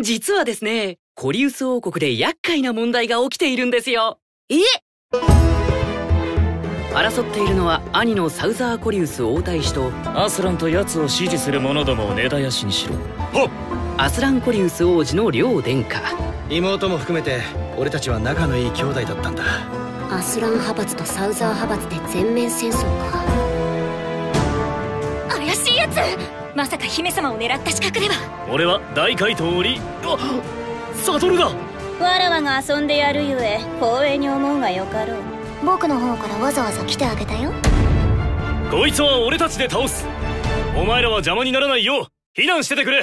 実はですね、コリウス王国で厄介な問題が起きているんですよ。争っているのは兄のサウザー・コリウス王太子とアスランと奴を支持する者どもを根絶やしにしろ。 アスラン・コリウス王子の両殿下。 妹も含めて俺たちは仲のいい兄弟だったんだ。 アスラン派閥とサウザー派閥で全面戦争か。 怪しいやつ、まさか姫様を狙った刺客では。 俺は大怪盗リサトルだ。 わらわが遊んでやるゆえ光栄に思うがよかろう。 僕の方からわざわざ来てあげたよ。 こいつは俺たちで倒す。お前らは邪魔にならないよう避難しててくれ。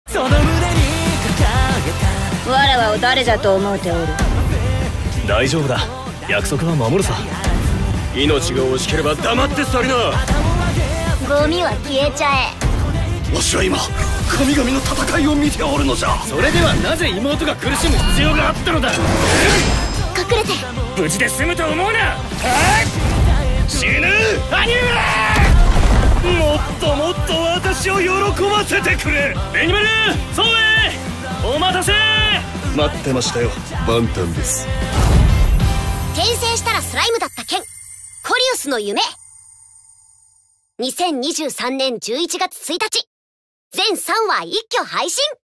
わらわを誰じゃと思うておる。 大丈夫だ、約束は守るさ。命が惜しければ黙って去りな。 ゴミは消えちゃえ。 わしは今神々の戦いを見ておるのじゃ。 それではなぜ妹が苦しむ必要があったのだ。 隠れて。 無事で済むと思うな。死ぬ兄上。もっともっと私を喜ばせてくれ。ベニマル、ソウエイ、お待たせ。 待ってましたよ、バンタンです。 転生したらスライムだった剣、コリウスの夢。2023年11月1日、全3話一挙配信。